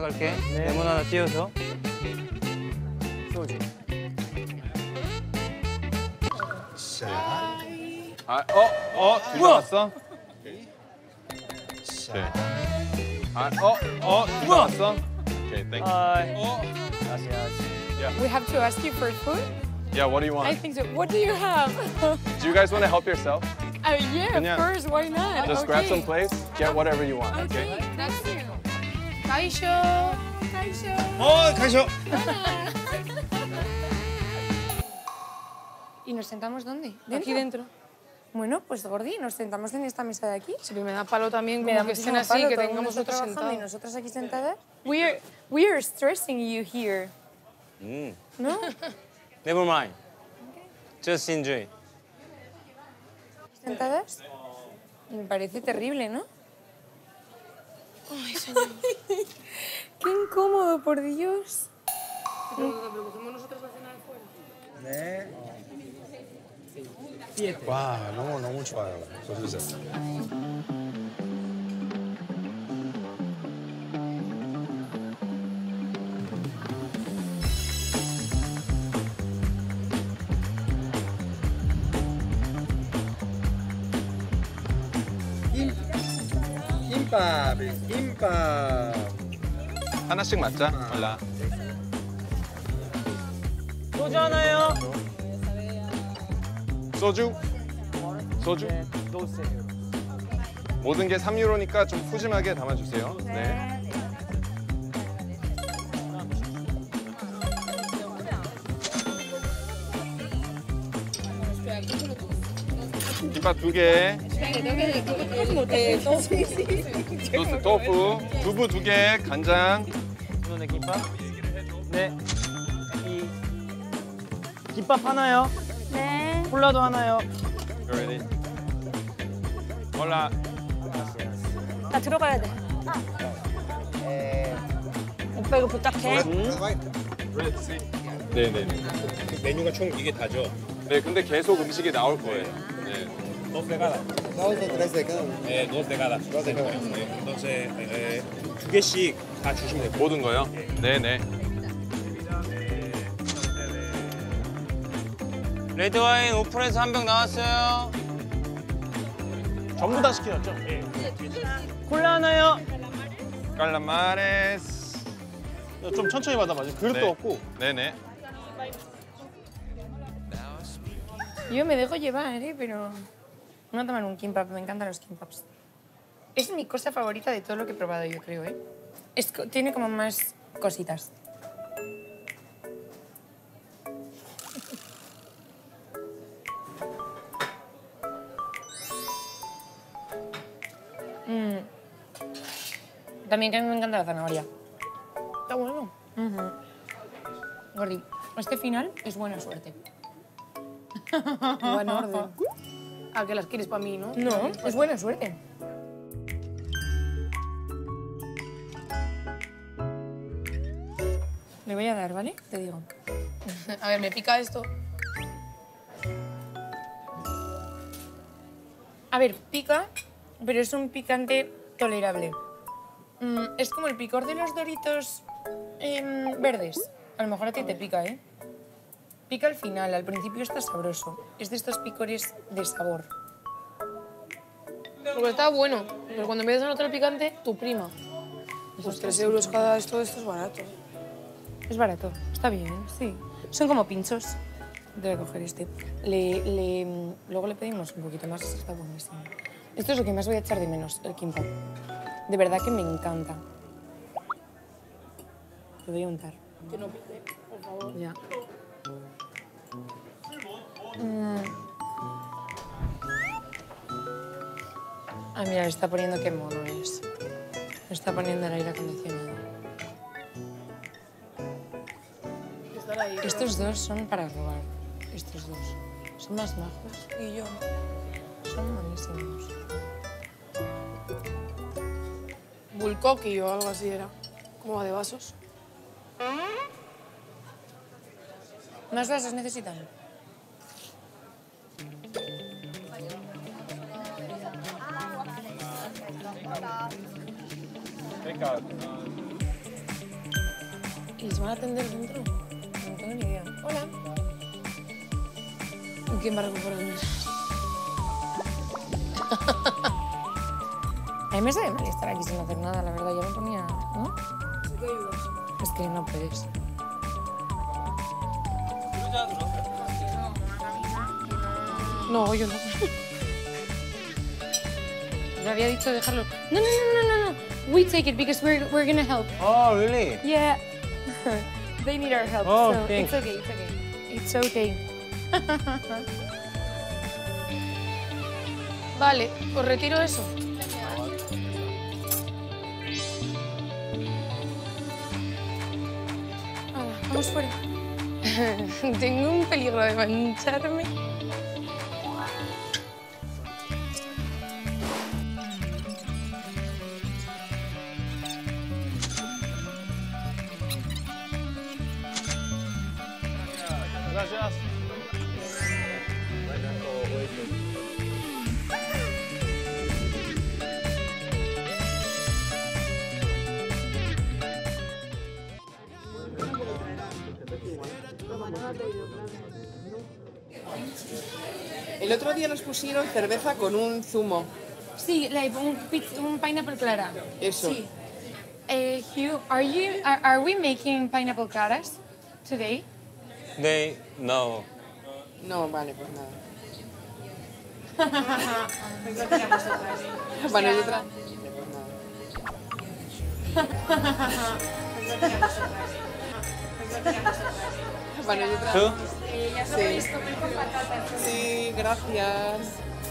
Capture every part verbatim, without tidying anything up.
갈게. 레몬 하나 띄워서. 소주. 자. 아, 어, 어, 둘 다 왔어? 자. 아, 어, 어, 둘 다 왔어? 오케이, 땡큐. 하이. 어, We have to ask you for food? yeah, what do you I want? think so. What do you have? Do you guys want to help yourself? Oh, yeah, 그냥 of course. Why not? Just okay. grab some plates, get whatever you want, Okay, okay? that's you. Kaisho. Kaisho. 어, 가셔. ¿Y nos sentamos dónde? Aquí dentro. Bueno, pues Gordi, nos sentamos en esta mesa de aquí. Sí, pero me da palo también Me como da que estén muchísimo así, palo, que todo el tengamos mundo otros trabajando y sentados. nosotras aquí sentadas. We are, we are stressing you here. 음. ¿No? Never mind. Just enjoy. ¿Sentadas? Me parece terrible, ¿no? Ay, señor. Qué incómodo, por Dios. Pero cogemos nosotros la cena de fuera. 네. 와, 너무 너무 좋아요. 소주세. 김밥, 김밥. 하나씩 맞자, 말라. 소주 하나요? 소주? 소주? 모든 게 삼 유로니까 좀 푸짐하게 담아주세요. 네. 김밥 두 개. 소스 토fu, 두부 두 개, 간장. 이번에 김밥. 네. 이 김밥 하나요? 네. 콜라도 하나요? Ready? 몰라. 나 들어가야 돼. 오빠 이거 부탁해. 네네네. 메뉴가 총 이게 다죠? 네, 근데 계속 음식이 나올 거예요. 네. Dos de cada. Dos de tres de cada. Eh, dos de cada. Dos de cada. Entonces, eh, 두 개씩 다 주시면 돼요. 모든 거요? 네네. 레드와인 오픈해서 한 병 나왔어요. 전부 다 시키셨죠? 콜라 하나요? 깔라마레스. 좀 천천히 받아봐요. 그릇도 네. 없고. 네네. Yo me dejo llevar, ¿eh? Pero no tomar un kimbap, me encantan los kimbaps. Es mi cosa favorita de todo lo que he probado, yo creo, ¿eh? Es, co- tiene como más cositas. Mm. También que a mí me encanta la zanahoria. Está bueno. Ujú. Gordi, este final es buena suerte. Buen orden. Ah, que las quieres para mí, ¿no? No, es buena suerte. Le voy a dar, ¿vale? Te digo. A ver, me pica esto. A ver, pica, pero es un picante tolerable. Mm, es como el picor de los Doritos em, verdes. A lo mejor a ti te pica, ¿eh? Pica al final, al principio está sabroso. Es de estos picores de sabor. Porque está bueno. Pero cuando empiezas a notar el picante, tu prima. Pues tres euros cada esto, esto es barato. Es barato, está bien, sí. Son como pinchos. Voy a coger este. Le, le- luego le pedimos un poquito más, está buenísimo. Esto es lo que más voy a echar de menos, el kimbap. De verdad que me encanta. Lo voy a untar. Que no pique, por favor. Ya. Mm. Ah, mira, le está poniendo qué mono es. Le está poniendo el aire acondicionado. Estar ahí. Estos dos son para robar. Estos dos. Son más majos. Y yo. Son buenísimos. Bulkoki o algo así era. ¿Cómo va de vasos? ¿Más vasos necesitan? ¿Y les van a atender dentro? No tengo ni idea. Hola. ¿Quién va a recuperarme? A mí me sabe mal estar aquí sin hacer nada, la verdad. Yo me ponía... ¿no? Es que no puedes. No, yo no. Le había dicho dejarlo. No, no, no, no, no. We take it because we're, we're gonna help. Oh, really? Yeah. They need our help, Oh, so thanks. it's okay, it's okay. It's okay. Vale, os retiro eso. Ahora, vamos fuera. Tengo un peligro de mancharme. Gracias. El otro día nos pusieron cerveza con un zumo. Sí, like, un, pi- un pineapple clara. Eso. Sí. Eh, Hugh, are you are, are we making pineapple claras today? They, no. No, vale, pues nada. Bueno, y otra. Bueno, y otra. ¿Tú? Sí. Sí, gracias.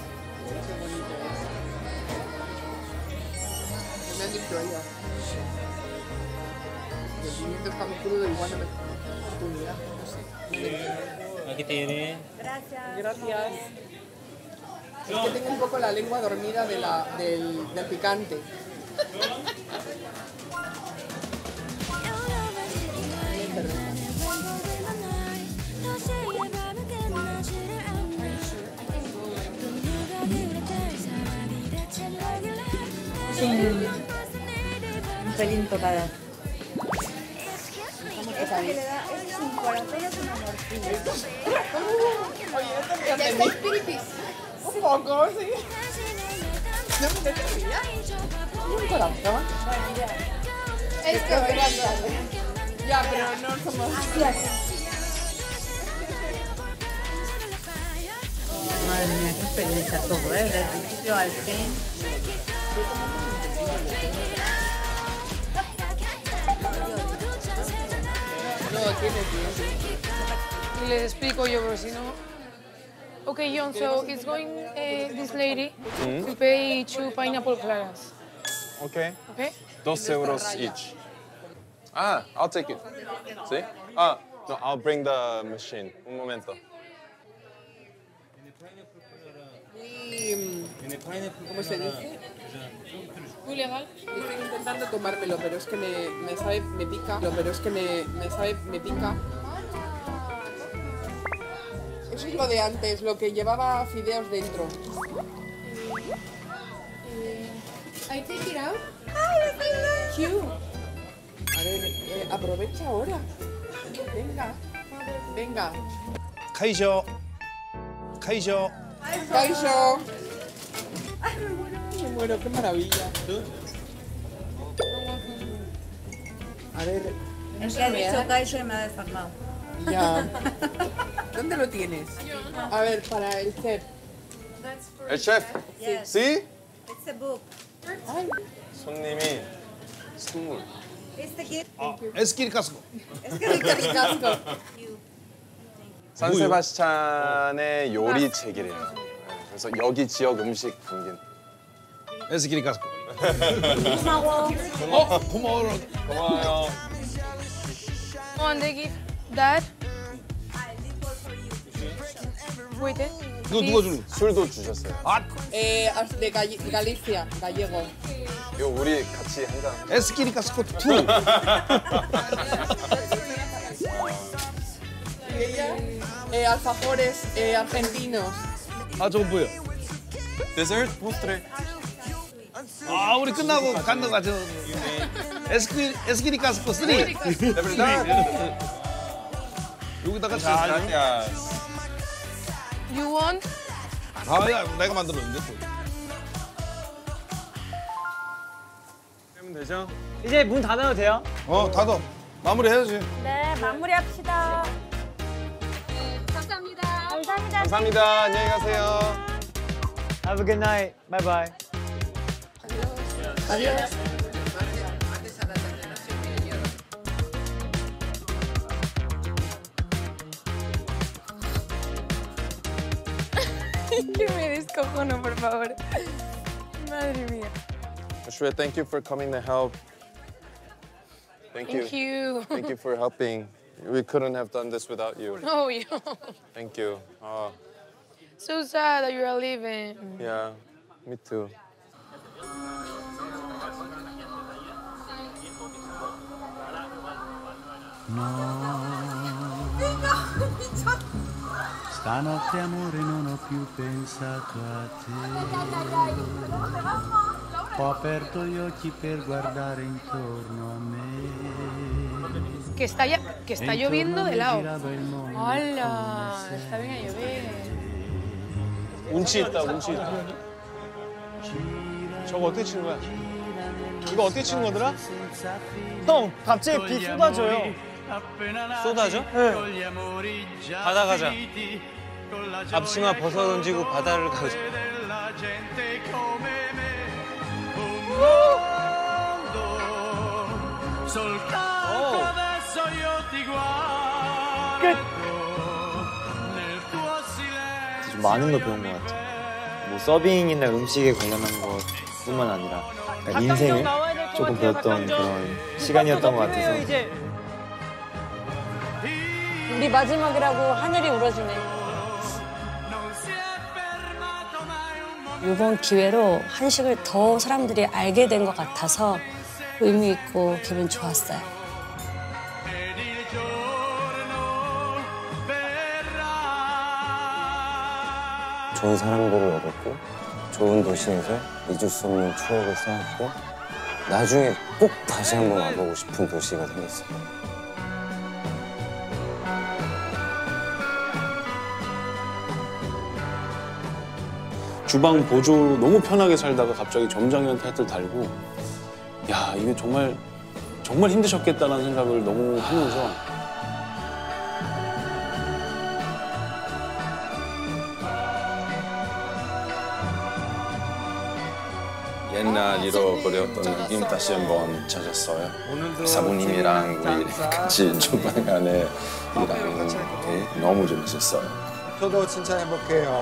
Me han dicho ella. El pimiento está muy crudo, igual no me oportunidad, no sé. Aquí tiene. Gracias. Es que tengo un poco la lengua dormida de la, del, del picante. Un pelín tocada. Esta que le da es un corazón y es una morcilla. ¿Ya está espiritis? Un poco, sí. No me dejaría. Un corazón. Es que ya, pero no somos... Madre mía, qué experiencia todo, ¿eh? Del principio al fin. No, tiene tiempo. Y les explico yo, porque si no... Okay, John, so it's going uh, this lady to pay two pineapple claras. Okay. Okay? Dos euros each. Ah, I'll take it. See? Ah, no, I'll bring the machine. Un momento. Muy... ¿Cómo se dice? Muy legal. Estoy intentando tomármelo, pero es que me, me sabe, me pica. Pero es que me, me sabe, me pica. Eso es lo de antes, lo que llevaba fideos dentro. I take it out. Hugh. A ver, eh, aprovecha ahora. Venga, venga. 카이쇼. 카이쇼. Kaisho. Me muero, qué maravilla. A ver, Es que ha dicho Kaisho y me ha desarmado. ya. ¿Dónde lo tienes? A ver, para el chef. El chef. Yes. ¿Sí? It's a book. Ay, 손님이 선물. Este kid. 에스키리 카스코. Es que rica, rica. 산세바스찬의 요리 책이래요. 네, 그래서 여기 지역 음식 담긴. 에스키리 카스코. 고마워. 어, 고마워. 고마워요. Oh, and they give that. Wait, eh? 이거 누가 주는? 술도 주셨어요. 아, eh, de Galle- Galicia, gallego. 이거 우리 같이 한 잔. 에스키리 카스코 투. ¿Y ella? Eh, alfajores eh, argentinos. 아, 저거 뭐야? 데저트 포스트레. 아 우리 끝나고 간다 가죠. 에스키 에스키리 가스코 쓰리. 여기다가 잘. You want? 아야 내가 만들었는데. 하면 되죠? 이제 문 닫아도 돼요? 어 닫아. 마무리해야지. 네, 마무리합시다. 감사합니다. 감사합니다. 감사합니다. 안녕히 가세요. Have a good night. Bye bye. Que me descojono, por favor. Madre mía. Shreya, thank you for coming to help. Thank you. Thank you. Thank you for helping. We couldn't have done this without you. Oh, yeah. Thank you. Oh, So sad that you are leaving. yeah, me too. Stanotte amore non ho più pensato a te. Ho aperto gli occhi per guardare intorno a me. Que está, ya, que está lloviendo de lado. ¡Hala! Está bien a llover. 운치 있다, 운치 있다. 저거 어떻게 치는 거야? 이거 어떻게 치는 거더라? 형, 갑자기 비 쏟아져요. 쏟아져? 네. 바다 가자. 앞치마 벗어 던지고 바다를 가자. 좀 많은 걸 배운 것 같아요. 뭐 서빙이나 음식에 관련한 것뿐만 아니라 그러니까 인생을 조금 배웠던 그런 시간이었던 것 같아서. 우리 마지막이라고 하늘이 울어주네. 이번 기회로 한식을 더 사람들이 알게 된 것 같아서 의미 있고 기분 좋았어요. 좋은 사람들을 얻었고 좋은 도시에서 잊을 수 없는 추억을 쌓았고 나중에 꼭 다시 한번 와보고 싶은 도시가 생겼어요. 주방 보조로 너무 편하게 살다가 갑자기 점장이라는 타이틀 달고 야 이게 정말 정말 힘드셨겠다라는 생각을 너무 하면서 옛날 잃어버렸던 느낌 다시 한번 찾았어요. 사부님이랑 우리 같이 주방 안에 일하는 게 너무 재밌었어요. 저도 칭찬해볼게요.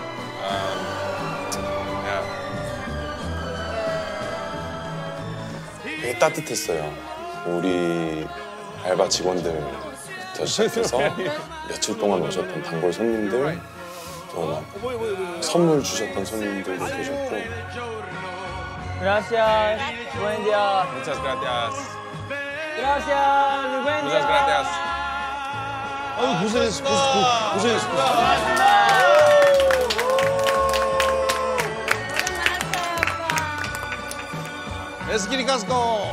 되게 따뜻했어요. 우리 알바 직원들부터 시작해서 며칠 동안 오셨던 단골 손님들, 또 막 선물 주셨던 손님들도 계셨고. Gracias. Buen día. Muchas gracias. Gracias. Buen día. Muchas gracias. 아유 고생했어, 고생했어. 에스키리 가스코.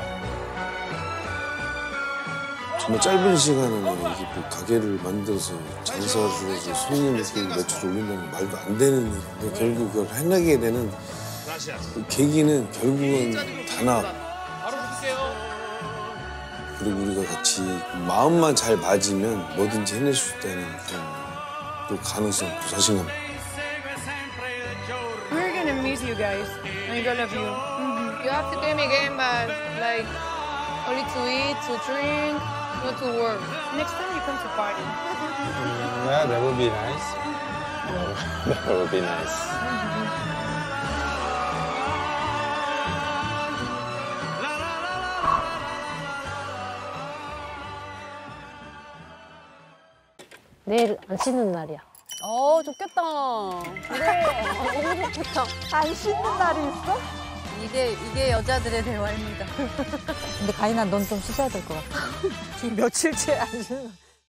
정말 짧은 시간에 이렇게 뭐 가게를 만들어서 장사를 해서 손님 매출을 올린다는 말도 안 되는 일인데 결국 그걸 해내게 되는 그 계기는 결국은 단합. 그리고 우리가 같이 마음만 잘 맞으면 뭐든지 해낼 수 있다는 그런 또 가능성, 또 자신감. We're gonna miss you guys. I love you. You have to come again, but like only to eat, to drink, not to work. Next time you come to party. Yeah, that would be nice. That would be nice. 내일 안 씻는 날이야. 어, 좋겠다. 그래, 너무 좋겠다. 안 씻는 날이 있어? 이게, 이게 여자들의 대화입니다. 근데 가인아, 넌 좀 씻어야 될 것 같아. 지금 며칠째 안 씻는